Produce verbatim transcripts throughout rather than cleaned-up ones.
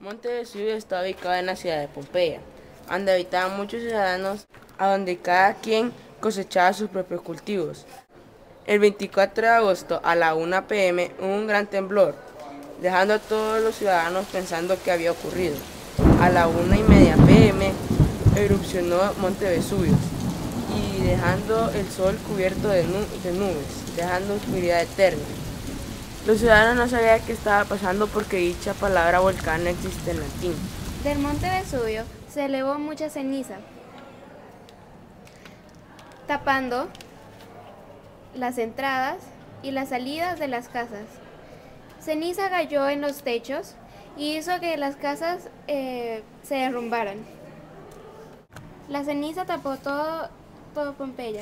Monte Vesubio está ubicado en la ciudad de Pompeya, donde habitaban muchos ciudadanos, a donde cada quien cosechaba sus propios cultivos. El veinticuatro de agosto a la una pe eme hubo un gran temblor, dejando a todos los ciudadanos pensando qué había ocurrido. A la una y media pe eme erupcionó Monte Vesubio y dejando el sol cubierto de, nu de nubes, dejando oscuridad eterna. Los ciudadanos no sabían qué estaba pasando porque dicha palabra volcán no existe en latín. Del monte Vesubio se elevó mucha ceniza, tapando las entradas y las salidas de las casas. Ceniza cayó en los techos y hizo que las casas eh, se derrumbaran. La ceniza tapó todo, todo Pompeya.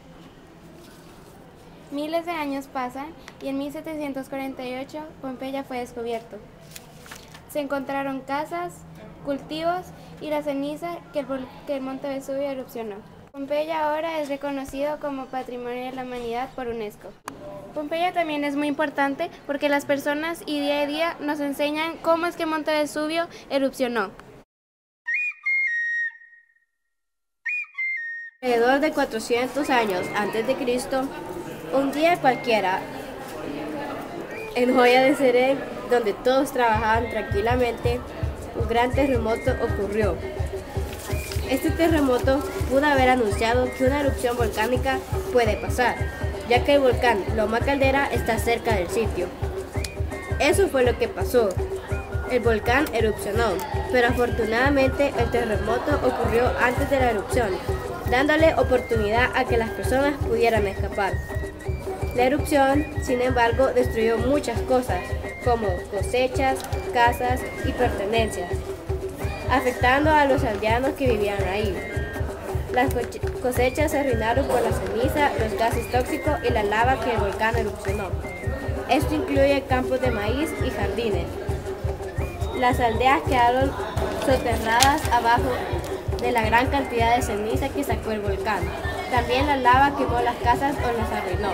Miles de años pasan y en mil setecientos cuarenta y ocho Pompeya fue descubierto. Se encontraron casas, cultivos y la ceniza que el, que el monte Vesubio erupcionó. Pompeya ahora es reconocido como Patrimonio de la Humanidad por UNESCO. Pompeya también es muy importante porque las personas y día a día nos enseñan cómo es que Monte Vesubio erupcionó. Alrededor de cuatrocientos años antes de Cristo, un día cualquiera, en Joya de Serén, donde todos trabajaban tranquilamente, un gran terremoto ocurrió. Este terremoto pudo haber anunciado que una erupción volcánica puede pasar, ya que el volcán Loma Caldera está cerca del sitio. Eso fue lo que pasó. El volcán erupcionó, pero afortunadamente el terremoto ocurrió antes de la erupción, dándole oportunidad a que las personas pudieran escapar. La erupción, sin embargo, destruyó muchas cosas, como cosechas, casas y pertenencias, afectando a los aldeanos que vivían ahí. Las cosechas se arruinaron por la ceniza, los gases tóxicos y la lava que el volcán erupcionó. Esto incluye campos de maíz y jardines. Las aldeas quedaron soterradas abajo de la gran cantidad de ceniza que sacó el volcán. También la lava quemó las casas o las arruinó.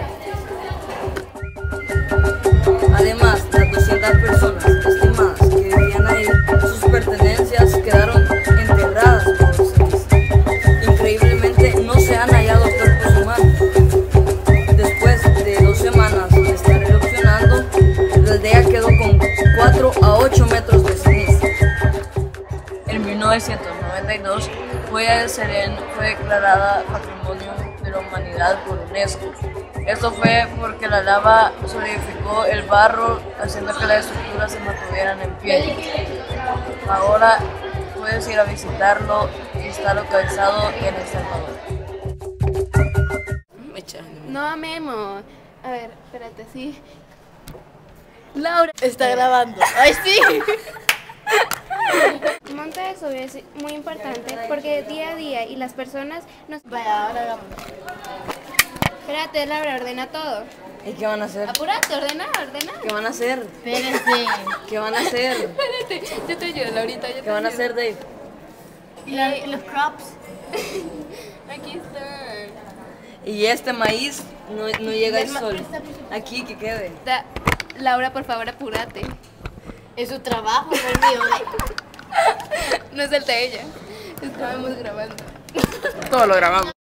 Además, las doscientas personas estimadas que vivían ahí, sus pertenencias quedaron enterradas por ceniza. Increíblemente, no se han hallado cuerpos humanos. Después de dos semanas de estar erupcionando, la aldea quedó con cuatro a ocho metros de ceniza. En mil novecientos noventa y dos, Joya de Serén fue declarada Patrimonio de la Humanidad por UNESCO. Esto fue porque la lava solidificó el barro, haciendo que las estructuras se mantuvieran en pie. Ahora puedes ir a visitarlo y está localizado en El Salvador. No, Memo. A ver, espérate, sí. Laura. Está grabando. ¡Ay, sí! El monte Vesubio es muy importante porque día a día y las personas nos... Vaya, ahora hagamos. Espérate, Laura, ordena todo. ¿Y qué van a hacer? Apúrate, ordena, ordena. ¿Qué van a hacer? Espérense. ¿Qué van a hacer? Espérate, yo te ayudo, Laurita. Yo ¿Qué van a hacer, Dave? La- los crops. Aquí están. Y este maíz no, no llega al sol. Aquí, que quede. Da- Laura, por favor, apúrate. Es su trabajo, no el mío. No es el de ella. Estábamos grabando. Todo lo grabamos.